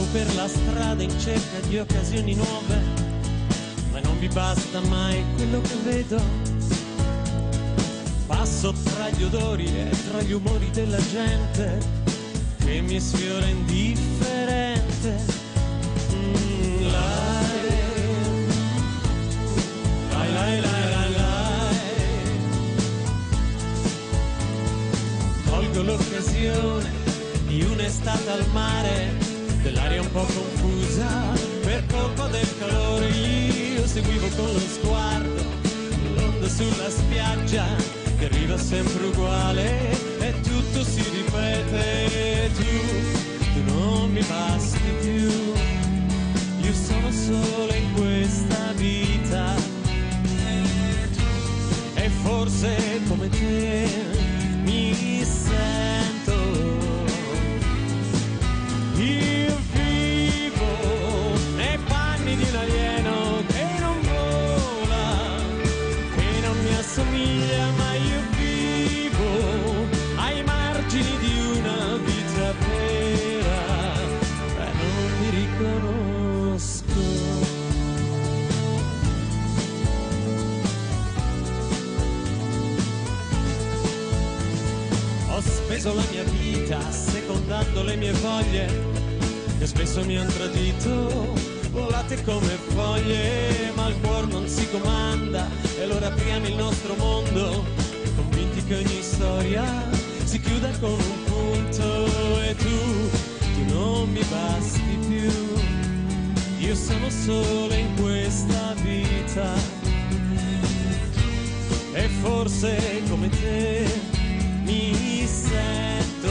per la strada in cerca di occasioni nuove, ma non vi basta mai quello che vedo. Passo tra gli odori e tra gli umori della gente che mi sfiora indifferente. Colgo l'occasione di un'estate al mare, dell'aria un po' confusa per colpa del calore. Io seguivo con lo sguardo l'onda sulla spiaggia che arriva sempre uguale e tutto si ripete. Tu non mi basti più, io sono solo in questa vita e forse come te mi sento. Io vivo nei panni di un alieno che non vola, che non mi assomiglia, ma io vivo ai margini di una vita vera e non mi riconosco. Ho speso la mia vita secondando le mie voglie che spesso mi hanno tradito, volate come foglie, ma il cuore non si comanda e allora apriamo il nostro mondo, convinti che ogni storia si chiuda con un punto. E tu non mi basti più, io sono solo in questa vita e forse come te mi sento.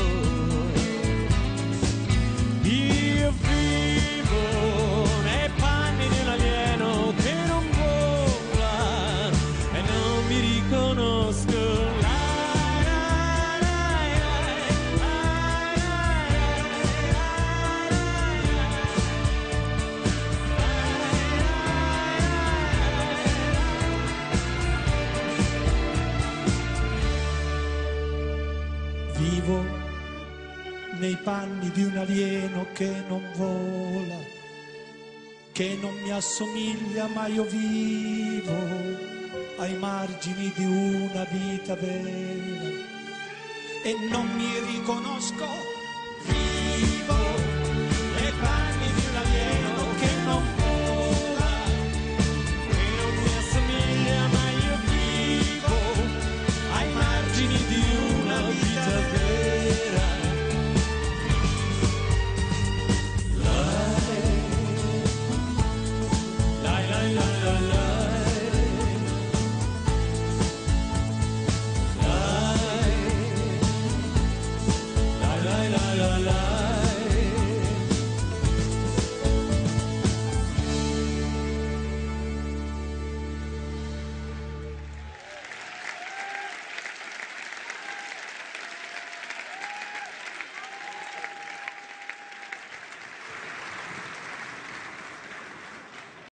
Io vivo nei panni di un alieno che non vola e non mi riconosco. Vivo nei panni di un alieno che non vola, che non mi assomiglia, ma io vivo ai margini di una vita vera e non mi riconosco.